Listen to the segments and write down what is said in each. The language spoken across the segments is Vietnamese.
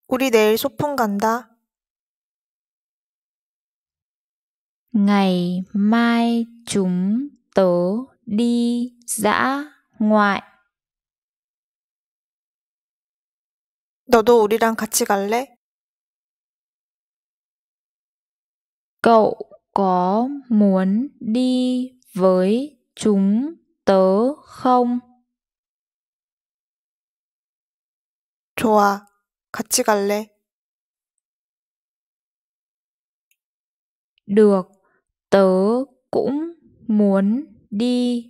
우리 내일 소풍 간다. Ngày mai chúng tớ đi dã ngoại. 너도 우리랑 같이 갈래? Cậu có muốn đi với chúng tớ không? 좋아. 같이 갈래. Được, tớ cũng muốn đi.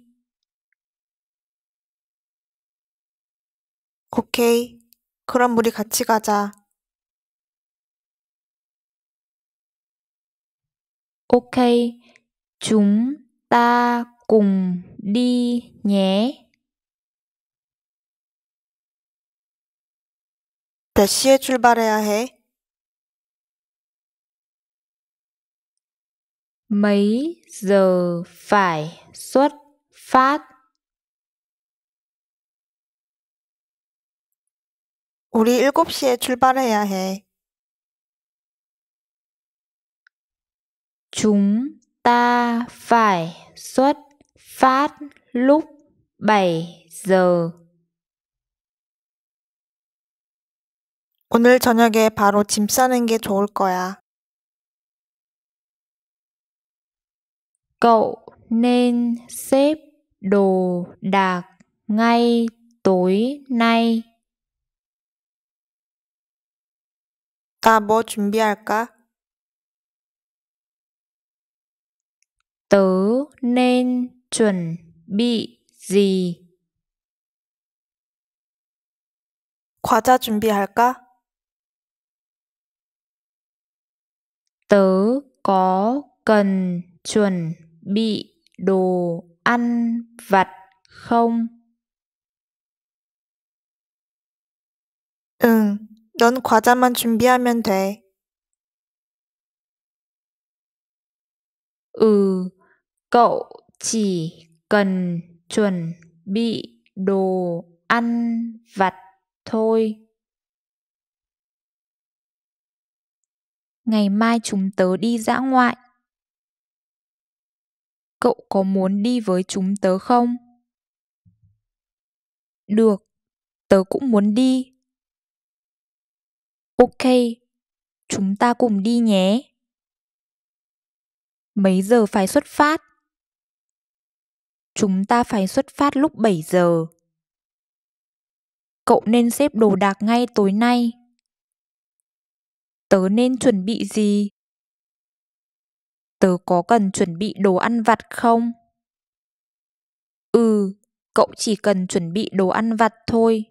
오케이. 그럼 우리 같이 가자. Ok, chúng ta cùng đi nhé. 몇 시에 출발해야 해? Mấy giờ phải xuất phát? 우리 7시에 출발해야 해. Chúng ta phải xuất phát lúc 7 giờ. 오늘 저녁에 바로 짐 싸는 게 좋을 거야. Cậu nên xếp đồ đạc ngay tối nay. 나 뭐 준비할까? Tớ nên chuẩn bị gì? 과자 준비할까? Tớ có cần chuẩn bị đồ ăn vặt không? 응. 넌 과자만 준비하면 돼. Ừ, cậu chỉ cần chuẩn bị đồ ăn vặt thôi. Ngày mai chúng tớ đi dã ngoại. Cậu có muốn đi với chúng tớ không? Được, tớ cũng muốn đi. Ok, chúng ta cùng đi nhé. Mấy giờ phải xuất phát? Chúng ta phải xuất phát lúc 7 giờ. Cậu nên xếp đồ đạc ngay tối nay. Tớ nên chuẩn bị gì? Tớ có cần chuẩn bị đồ ăn vặt không? Ừ, cậu chỉ cần chuẩn bị đồ ăn vặt thôi.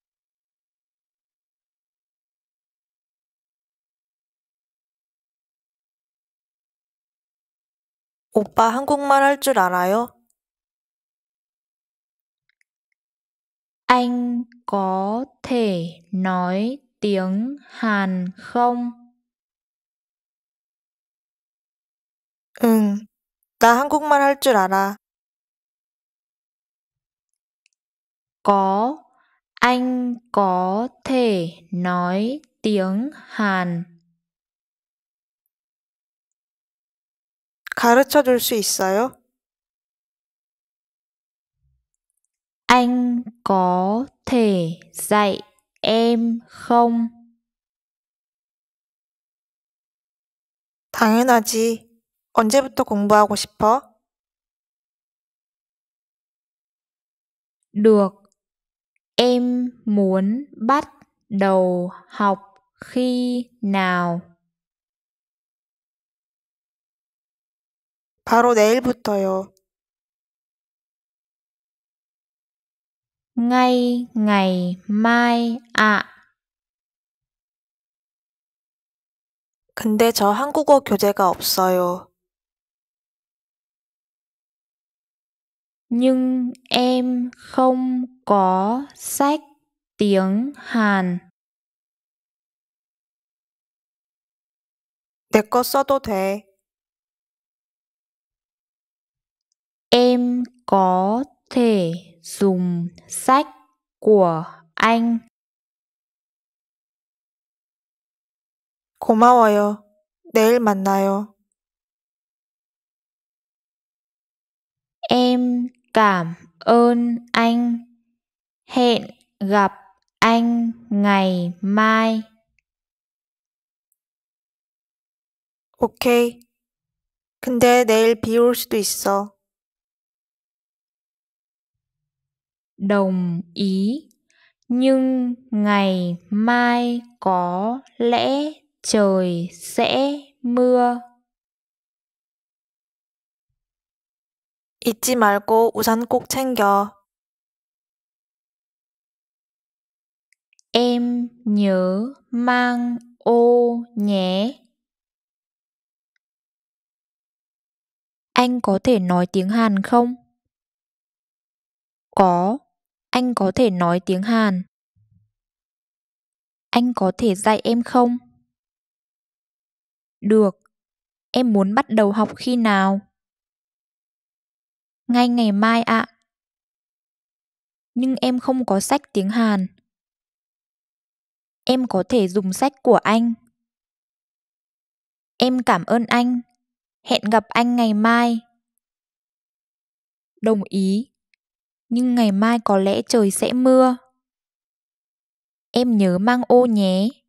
오빠 한국말 할 줄 알아요? Anh có thể nói tiếng Hàn không? 응. 나 한국말 할 줄 알아. Có, anh có thể nói tiếng Hàn. 가르쳐 줄 수 있어요? Anh có thể dạy em không? 당연하지. 언제부터 공부하고 싶어? Được, em muốn bắt đầu học khi nào? 바로 내일부터요. Ngay ngày mai ạ. 근데 저 한국어 교재가 없어요. Nhưng em không có sách tiếng Hàn. 내 거 써도 돼. Em có thể dùng sách của anh. 고마워요. 내일 만나요. Em cảm ơn anh. Hẹn gặp anh ngày mai. 오케이. 근데 내일 비 올 수도 있어. Đồng ý. Nhưng ngày mai có lẽ trời sẽ mưa. 잊지 말고 우산 꼭 챙겨. Em nhớ mang ô nhé. Anh có thể nói tiếng Hàn không? Có, anh có thể nói tiếng Hàn. Anh có thể dạy em không? Được, em muốn bắt đầu học khi nào? Ngay ngày mai ạ. Nhưng em không có sách tiếng Hàn. Em có thể dùng sách của anh. Em cảm ơn anh. Hẹn gặp anh ngày mai. Đồng ý. Nhưng ngày mai có lẽ trời sẽ mưa. Em nhớ mang ô nhé.